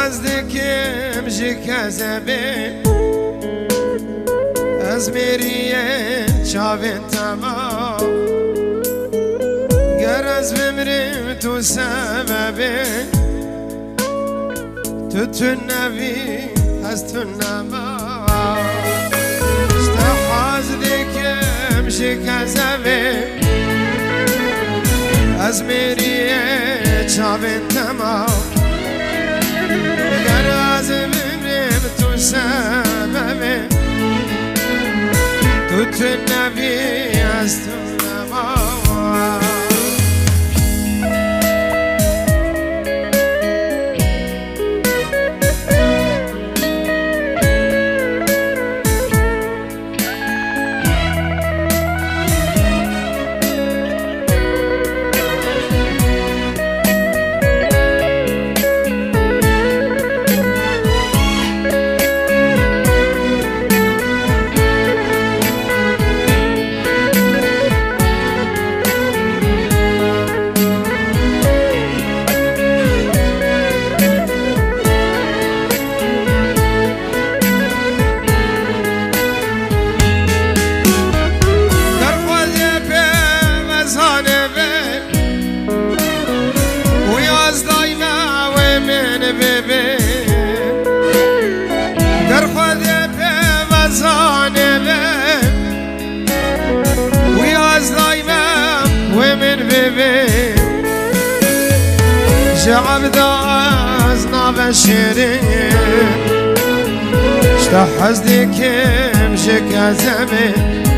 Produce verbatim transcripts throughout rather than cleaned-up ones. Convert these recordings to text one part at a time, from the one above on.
حزدكم جكازبي أزميرية شافين تمام قرز بمرم تو سببي تتنبي هستنما اشتحازدكم جكازبي أزميرية شافين تمام قرز بمرم تو سببي توت النبي استنما شعب داز نابشرين اشتحزدكم شكازبي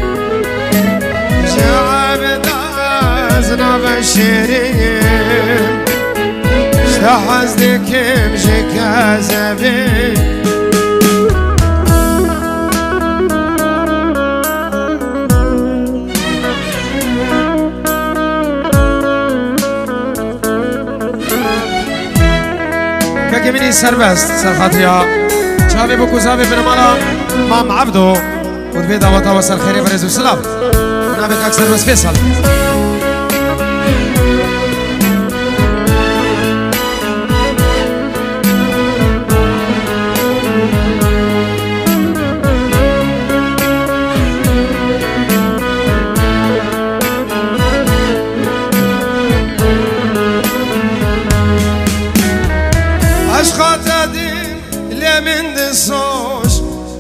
شعب داز نابشرين اشتحزدكم شكازبي مني سربست سرخاطريا شابي بوكو زابي بن مالا مام عبدو ودبيدا وطا وسر خيري فريز وسلام نابك اكثر بس فيصل من دسوش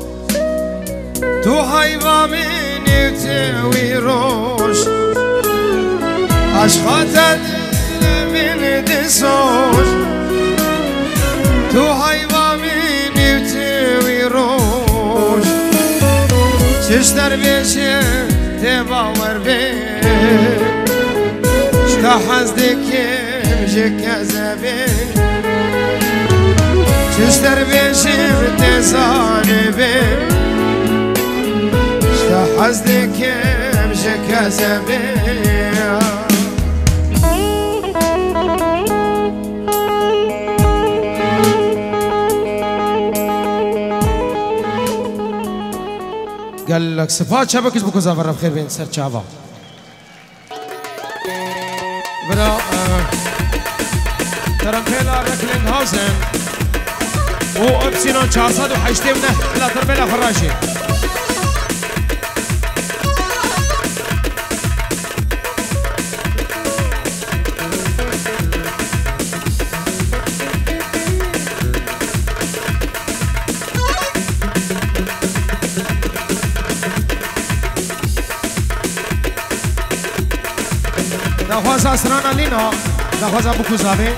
تو هایوا منی توی روش عشقات دل من دسوش تو هایوا منی توی روش چشتر بیشه تباور بی شتا حزدکم جکزبی چشتر بیشیم تزانبیم شتا حزدکم شکازبیم قال لك صفات شبكش بكو زافر بخير بين سر شابا برا ترمبيلا ركلين هاوزن و ابسينون چهارصد و هشت منه الى تربيلا فراشي دخوازا سرانا لينا دخوازا بكو زابي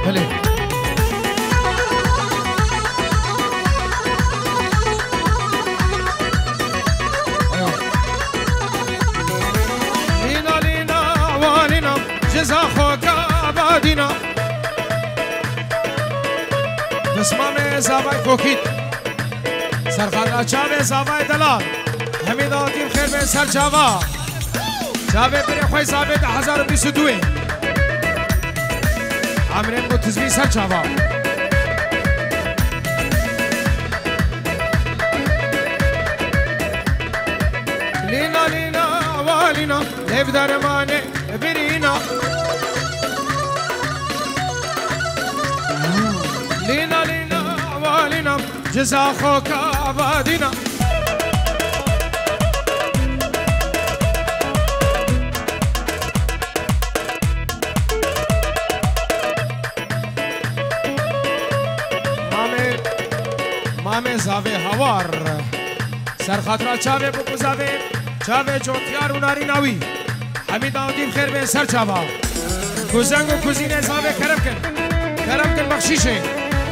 بله لینا لینا والینا جزا خوکا آبادینا بسمام زاوای کوکیت سرخاطر چاوه زاوای دلال حمید آتیم خیر به سر چاوا چاوه بری خوی زاوه ده هزار و بیست و دوی عمرین متزوی سر چاوا لینا لینا والینا لیو درمانه برینا لینا لینا والینا جزا خوکا آبادینا مامه مامه زاوه هوار سرخاطرا چاوه بکو زاوه چاوه جوتیار و ناری ناوی حمید آدیم خیر به سر چاوا کوزنگ و کوزین زاوه کرم کن کرم کن بخشیشه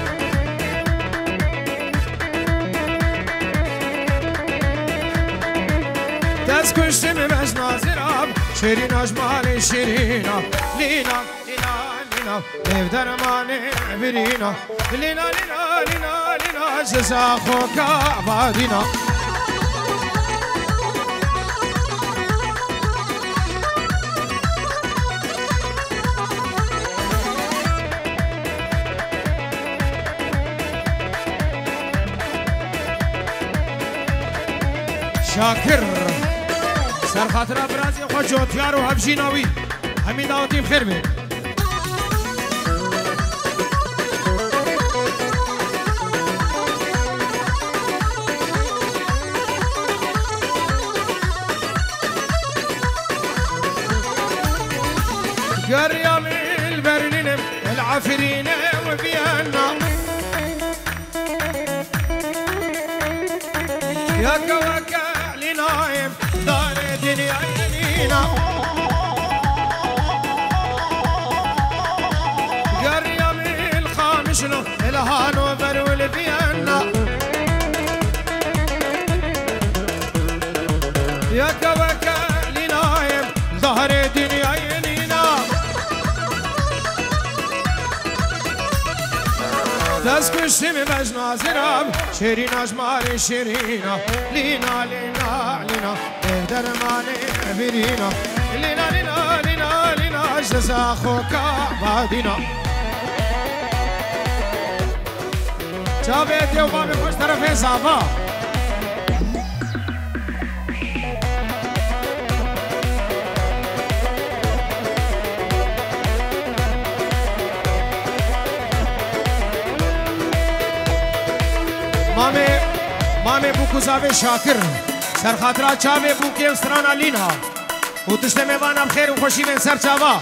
دست کشتیم از ناظرم شیرین اجمال شیرینا لینا لینا لینا لیو درمانه برینا لینا لینا لینا لینا جزا خوکا آبادینا شاکر سرخاطر برازی خود جوتیار و حبشیناوی حمید آتیم خیر بید قريم البرلين العافرين وفيانا يا كواكا لنايم دار الدنيا يمينا قريم الخامشنو الهانوفر والفيانا يا كواكا لنايم ظهر الدنيا يمينا دست کشتیم بج ناظرم شیرین اجمال شیرینا لینا لینا لینا درمانه برینا لینا لینا لینا لینا جزا خوکا آبادینا چاوه دیو بابی خوش طرف زابا مامه مامه بوکو زاوه شاکر سرخاطرا چاوه بوکی استرانا لینها و تشت میوانم خیر و خوشی من سر چاوا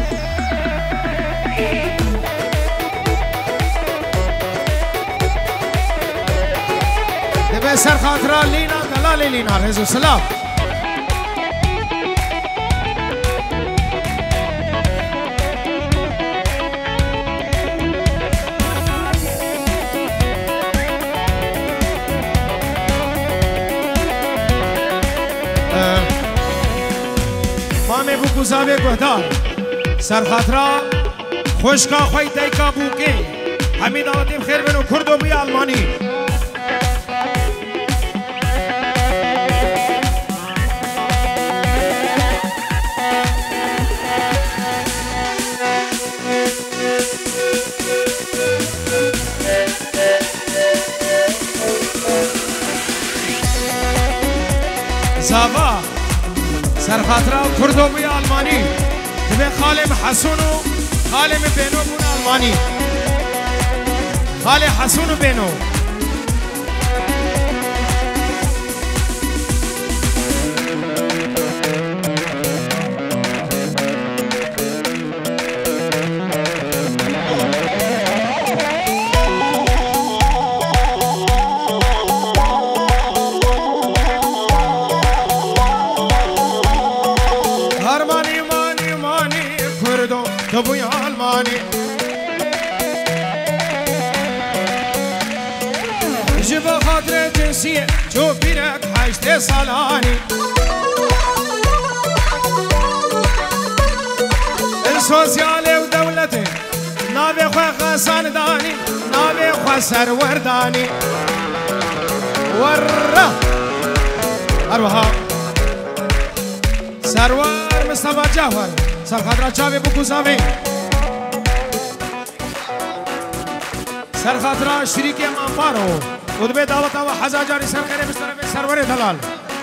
دبه سرخاطرا لینا دلال لینا رزو سلام مامه بوکو زاوه گهدار سرخاطرا خوشکا خوی دیکا بوکی حمید آتیم خیر بنو کردو بی آلمانی زاوا سرخاطرا کردو بی آلمانی دبه خالم حسونو خالم بینو بون آلمانی خال حسونو بینو تو بوی آلمانی جنسية شوف بينك حاجتي صلاني السوسيالي ودولتي نابي خواه خسان داني نابي خواه سرور داني ورّا أروها سرور مصطفى جوهر سرخطرة چاوي بوكو زاوي سرخطرة شريكي مانبارو ودبي دعوتا وحزا جاري سرخيري بسترفي سرور دلال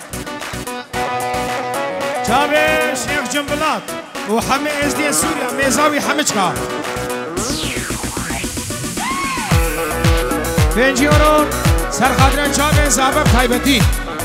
چاوي شيخ جنبلات وحمي ازدي سوريا ميزاوي حمچكا بنجيورون سرخطرة چاوي زابب تايبتي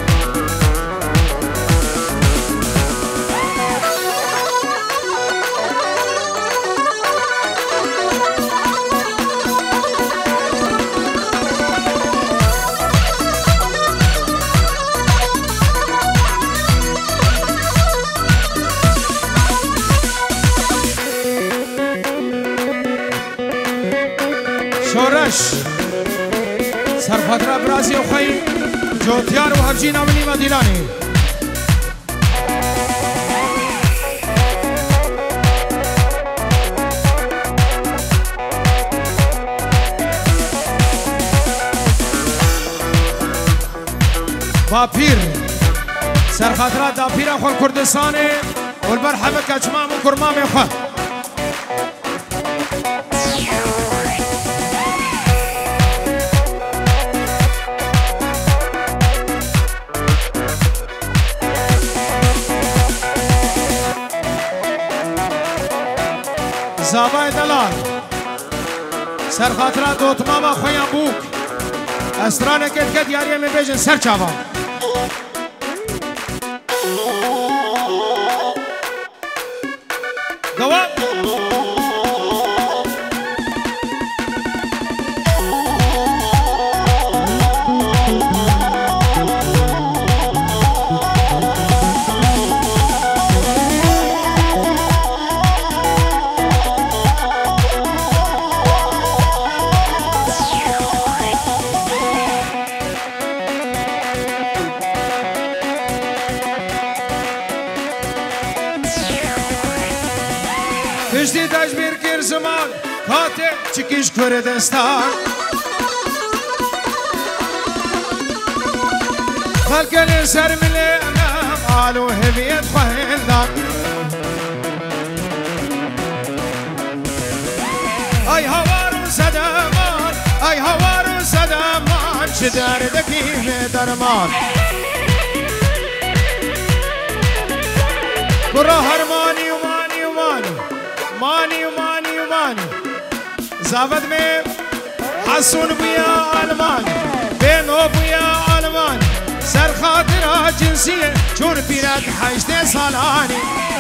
شورش سرفترا برازی و خی جوتیار و هفجین امنی و دیلانی با پیر سرفترا دا پیر خور کردستان والبر حمه کچمام و کرمام خور زابای دلال سرخاطرات دوتماما خویان بوک استرانه کت کت یاریه می بیجن سر چاوا دوام پشتی تجبیر کر زمان کاتب چکیش کردستان خلکن سر ملی انام آلو هویت خواهندان ای هوارو صدامان ای هوارو صدامان چه دردکی درمان برا هرمانی و مانی و مانی مانی و مانی و مانی زاود میں حسون بیا آلمان بینو بیا آلمان سر خاطرہ جنسیه چون پیرد حجت سالانی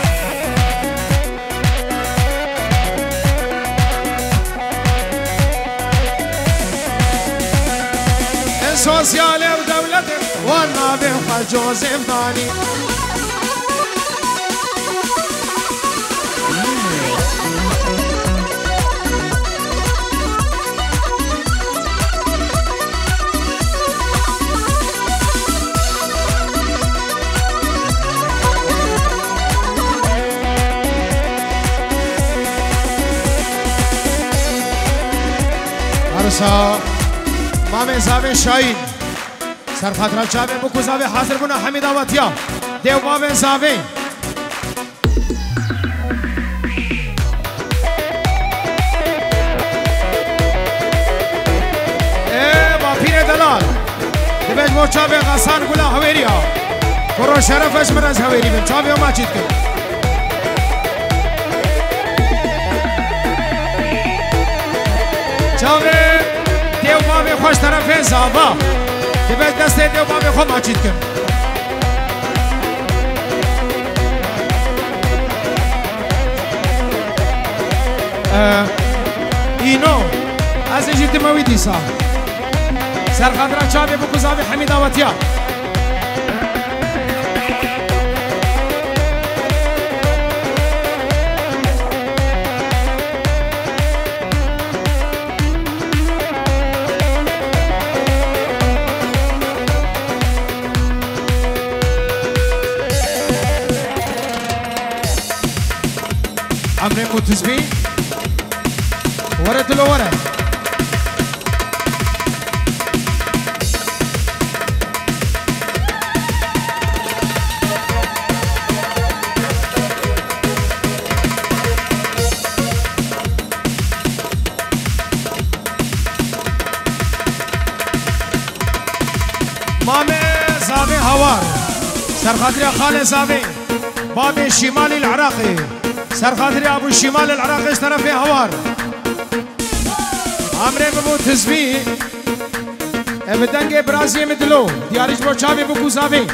سوسیال و دولت و نابه و جوزف دانی عرصا مام زاوی شاید سرخطرة چاوی بکو زاوی حاضر بنا حمید آواتیا دیو مام زاوی ای با پیر دلال دیوش مو چاوی غسان گلا هویری ها برو شرفش من از هویری بین چاوی ها ماچید کن چاوی دیو مامی خوش طرف زابا دیوش دست دیو مامی خو ماچید کن اینو از ایجیت موی دیسا سرخطرة چاوی بکو زاوی حمید آواتیا بو تزبي ورد لو ورد مامي زاوي هوار سرخاطري خالي زاوي بابي الشمالي العراقي سرخاطري ابو الشمال العراقي طرفي هوار عمري ببو تزبي ابدنگي برازي مدلو دياريش بو چاوي بو زاوي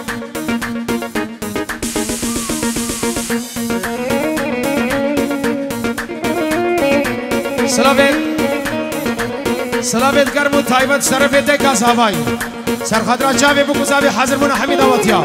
سلامت سلامت گرمو تایبت طرفي دگاز هواي سرخاطري چاوي بو زاوي حاضر بنا حميد اواتيا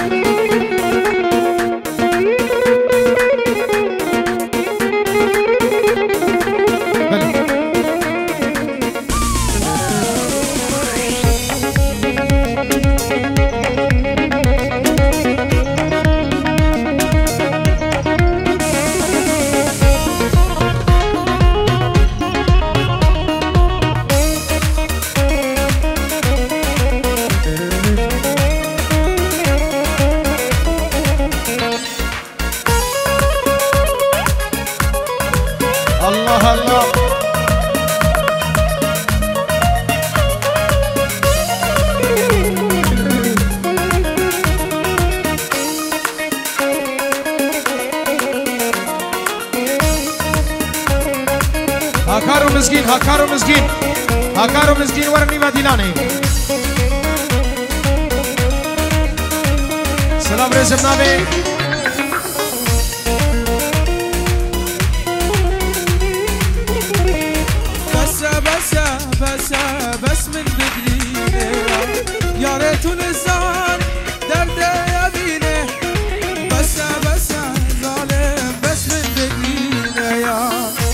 الله الله هاكارو مسكين هاكارو مسكين هاكارو مسكين ورني مديناني سلام رزم نامي بس بس من بدرينه يا ريت الزمان درد يبينه بس بس ظالم بس من بدرينه يا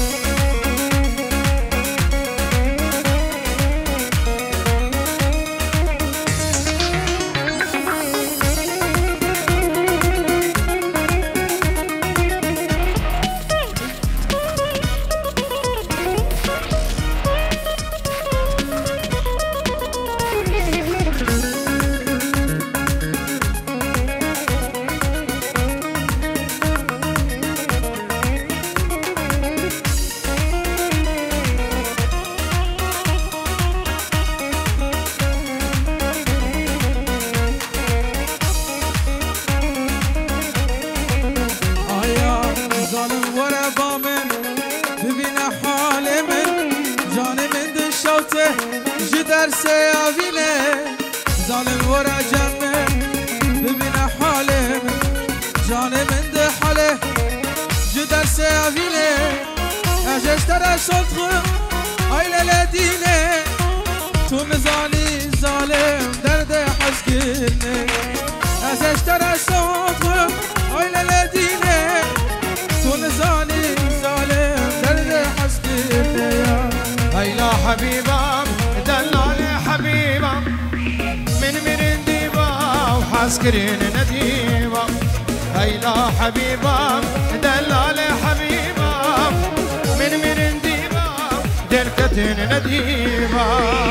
درس آوینه ظالم ورا جنه ببین حاله جان من ده حاله جو درس آوینه اجش تر صدق آیل لدینه تو مزانی ظالم درد حس گرنه اجش تر صدق آیل لدینه تو مزانی ظالم درد حس گرنه هيلا حبيبة دلالي حبيبة من من ديبا وحاسكرين نديبة هيلا حبيبة دلالي حبيبة من من ديبا دركتين نديبة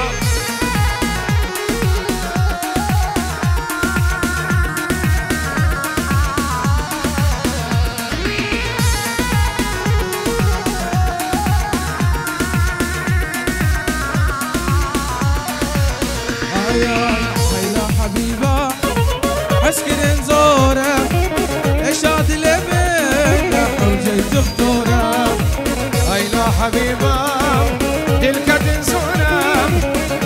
هيلا حبيبة عسكرين زورة اشاد لبك حوجي دكتورة هيلا حبيبة دلكتين زورة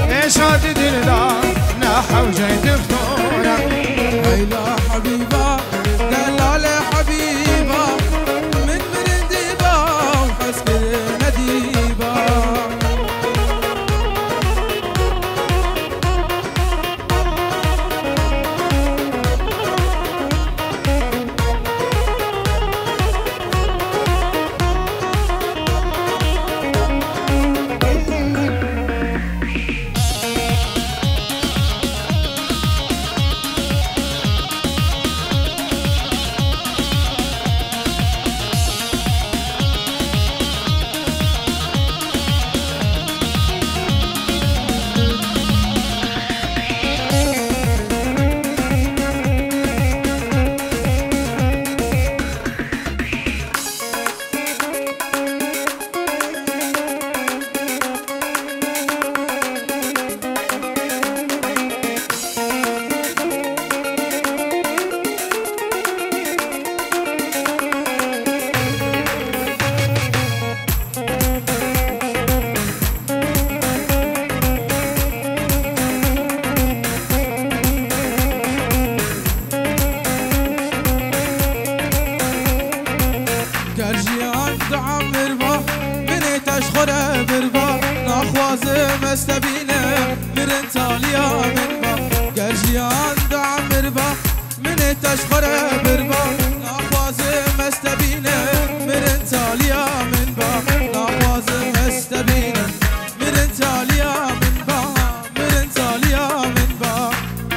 نخوازم استبینه مرن تالیا من با گرجیان دعمر با من تشخره بربا نخوازم استبینه مرن تالیا من با نخوازم استبینه مرن تالیا من با مرن تالیا من با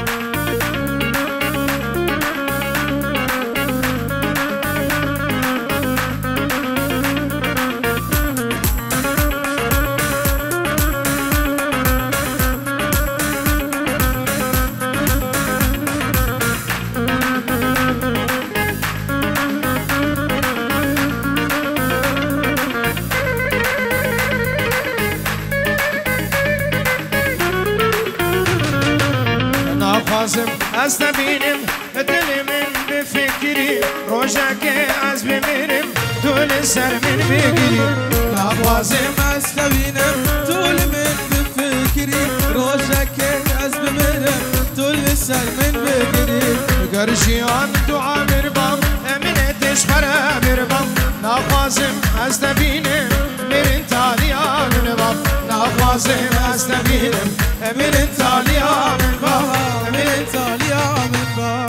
نخوازم از نبینم دل من بفکری روزه که از بمیرم طول سر من بگیری نخوازم از نبینم طول من بفکری روزه که از بمیرم طول سر من بگیری گرجیان دعا بربام امین تشخره بربام نخوازم از نبینم مرن تالیا من بام نخوازم از نبینم مرن تالیا من بام من تالیا من با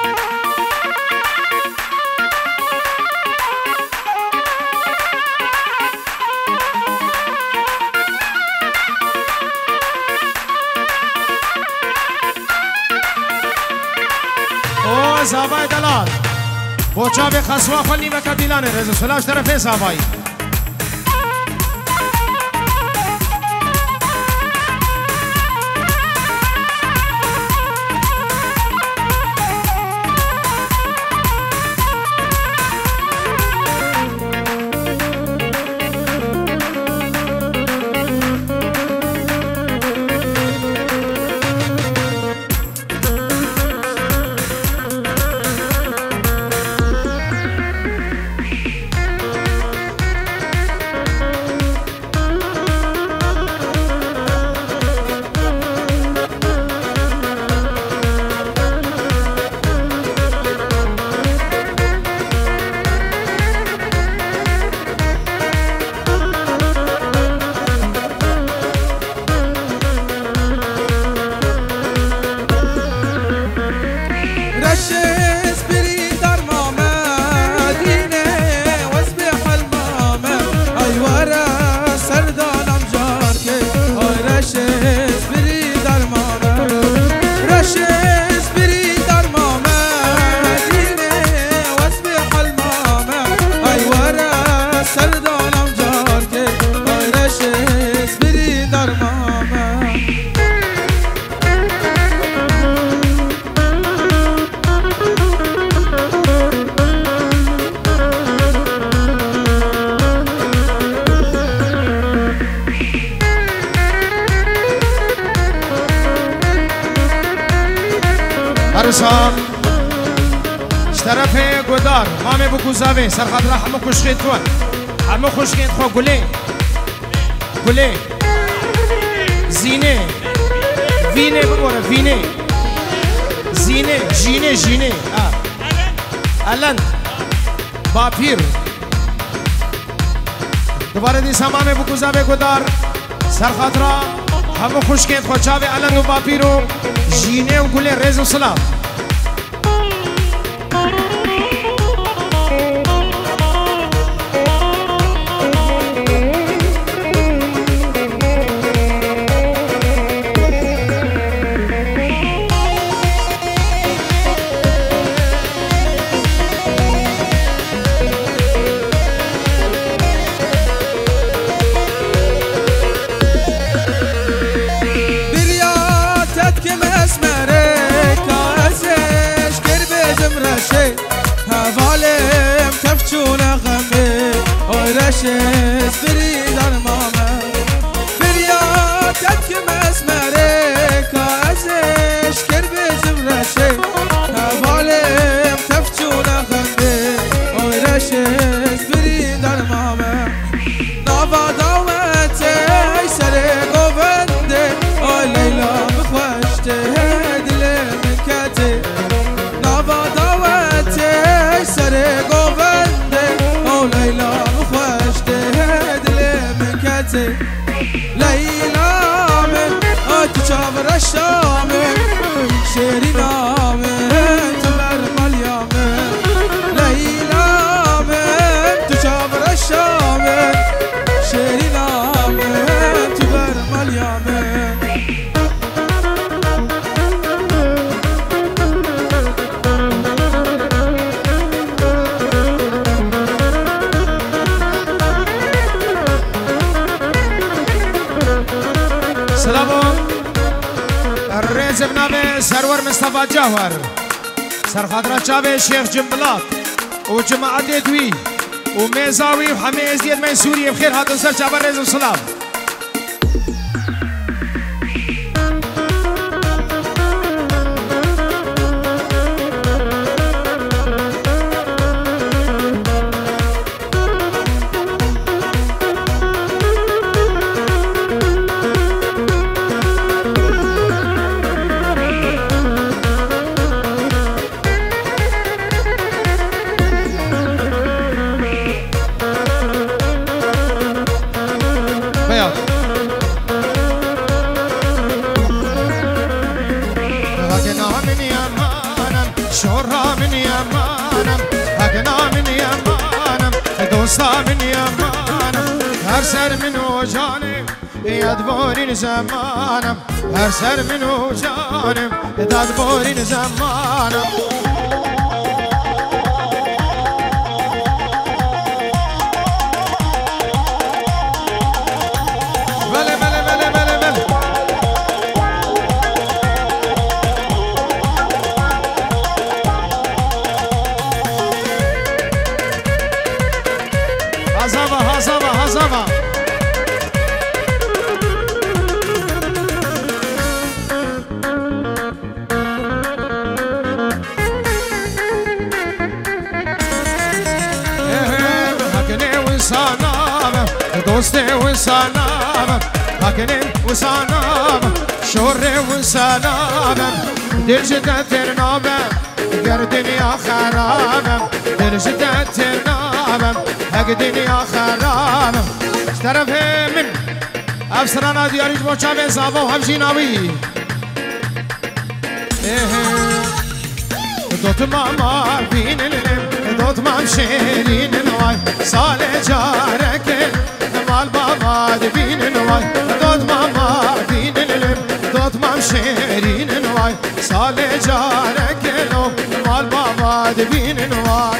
او زابای دلال بوچا به خسوا خلی مکا دیلانه رزو سلاش طرفه زابای عروسان طرف گودار مامه بگوزاوه سر خاطر همه خوشگید توان همه خوشگید خوا گله گله زینه وینه ببوره وینه زینه جینه جینه الان باپیر دوباره دیسا مامه بگوزاوه گودار سر خاطر همه خوشگید خوا چاوه الان و باپیر و جینه و گله رز و سلام رشش بری در مامه فریادت که مسمره که ازش کر بزم رشه حوالم تفچونه خنده آی رشش بری در مامه نوا داوته ای سر گوونده آی لیلا بخوشته دل من کته نوا داوته ای سر گوونده آی لیلا خوشته دل ليلى من تشابر الشام شيرينا من تبرمل يامن ليلى من تشابر الشام شيرينا من تبرمل يامن الرئيس بنابي سرور مصطفى جوهر سرخاطرة شابي شيخ جنبلاط وجماعة دوي وميزاوي وحمي ازديد من سوريا بخير هاتو سر شابر رئيس وسلام من يمانم هر سر منو جانم يدبورين زمانم هر سر منو جانم يدبورين زمانم بله بله بله بله بله هزابا هزابا هزابا هكني وسانام دوستي وسانام هكني وسانام شوري وسانام دلجة ترنابم غير دنيا خرابم دلجة ترنابم هك دنيا خرابم اشترف من افسرانا دياريج بوچا به زاوا و همجیناوی دوت ماما بینلم دوت مام شیرین نوای سال جارک مال بابا بینن نوای دوت ماما بینلم دوت مام شیرین نوای سال جارک مال بابا بینن نوای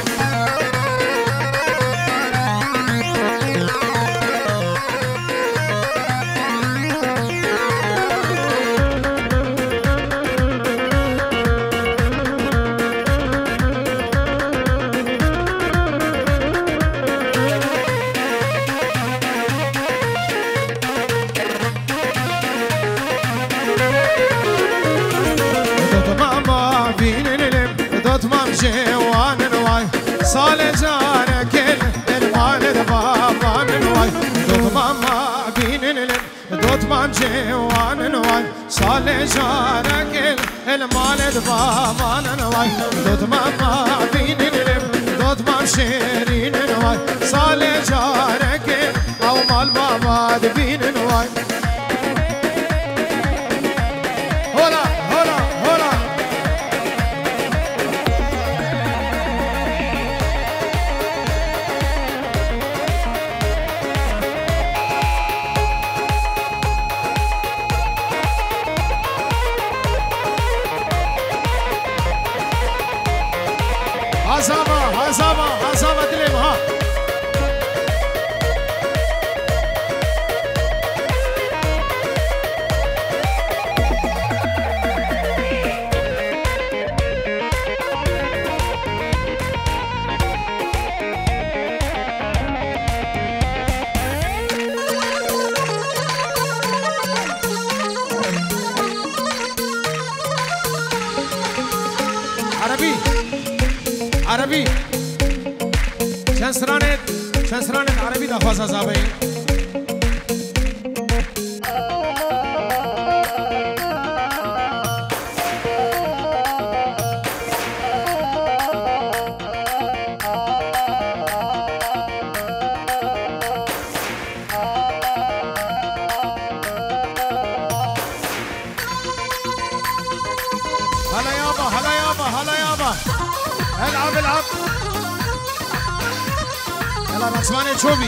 جوان نواي صال جارك المال بابا نواي دوت ماما بين دوت مام جوان نواي صال جارك المال بابا نواي دوت ماما بين دوت مام شيرين نواي صال جارك او مال بابا بين نواي هولا هولا هولا هزابا هزابا هزابا دلم ها عربي عربي شنسرانت شنسرانت عربي دا خواست زابه العب العب يلا رسماني شوبي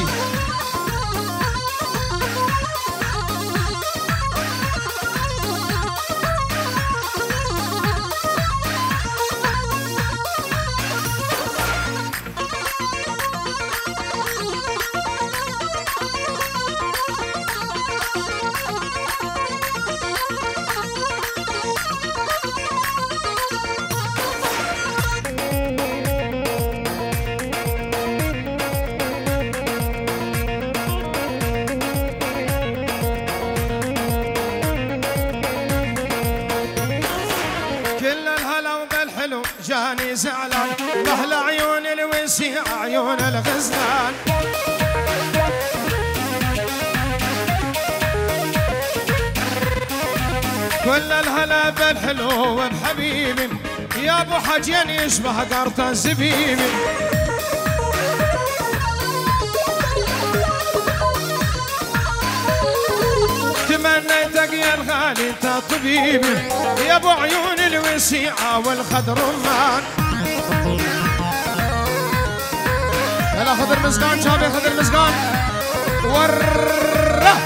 جاني زعلان بحلى عيون الوسيع عيون الغزلان كل الهلا بالحلو بحبيبي يا ابو حجين يشبه قرطة زبيبي تمنيتك يا الغالي انت طبيبي يا ابو عيون الوسيعة والخضر رمان يلا خضر مسكان شابي خضر مسكان وره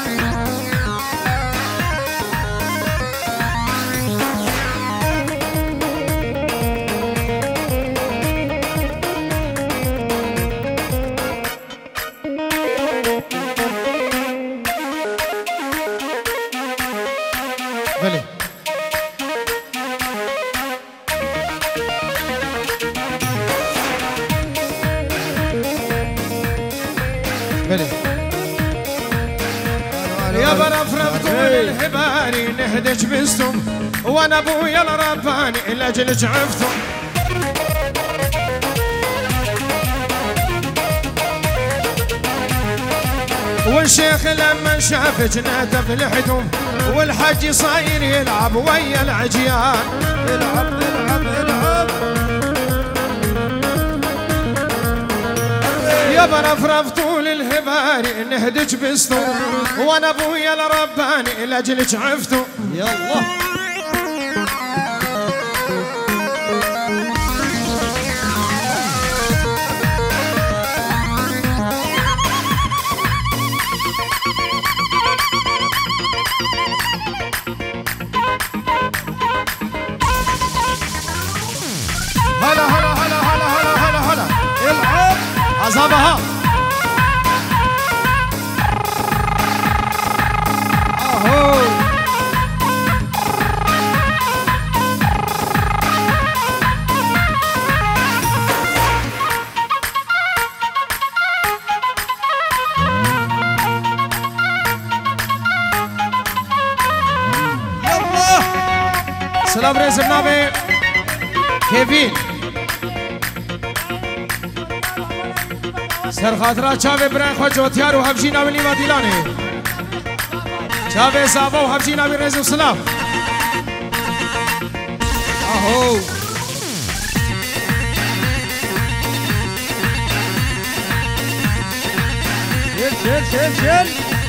بلي بلي يا برفرف طول الهباري نهدج بستم وانا ابويا الرباني لاجلك عفتم والشيخ لما شافك نادى لحدهم والحج صاير يلعب ويا العجيان يلعب يلعب يلعب يا برفرف طول الهباري نهدج بسطو وانا ابويا الرباني لاجلك عفتو يلا هلا هلا هلا هلا هلا هلا هلا العب عصابها اهو يلا سلام رئيس النابي كيفين سر خاطرات چاوه برای خود جوتیار و حبشی ناولی و دیلانه چاوه صافه و حبشی ناوی رئیس و سلام آهو شل شل شل شل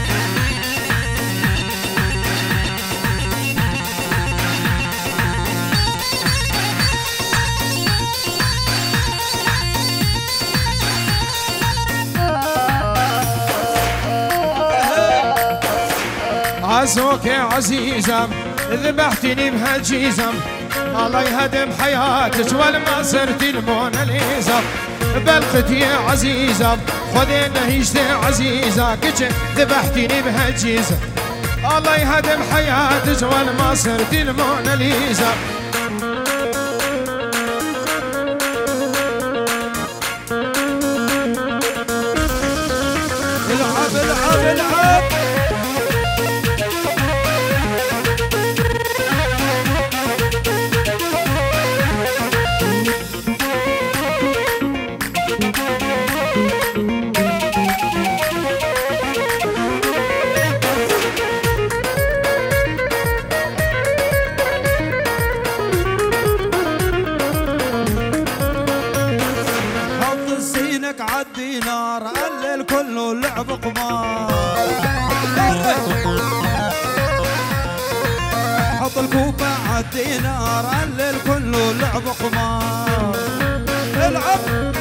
عزوك يا عزيزم ذبحتني بهالجيزم الله يهدم حياتك والما صرتي الموناليزا بلقتي يا عزيزم خذي نهيجتي عزيزة كتش ذبحتني بهالجيزم الله يهدم حياتك والما صرتي الموناليزا العب العب العب عالدينار الليل كله لعب قمار حط الكوبة عالدينار الليل كله لعب قمار العب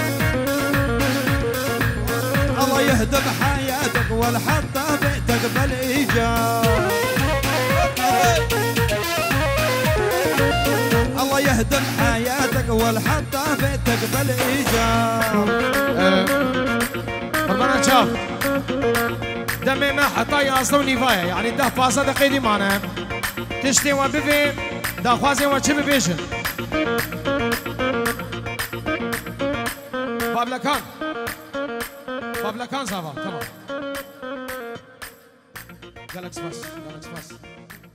الله يهدم حياتك والحطة بيتك بالإيجاب الله يهدم حياتك والحطة بيتك بالإيجاب قربانا شاف دمي ما حطا ياصلو نيفايا يعني ده فاسا دقيقي معنا تشتي وبيبي ده خوازي وچه ببيشن بابلكان بابلكان صافا تمام جالكس بس جالكس بس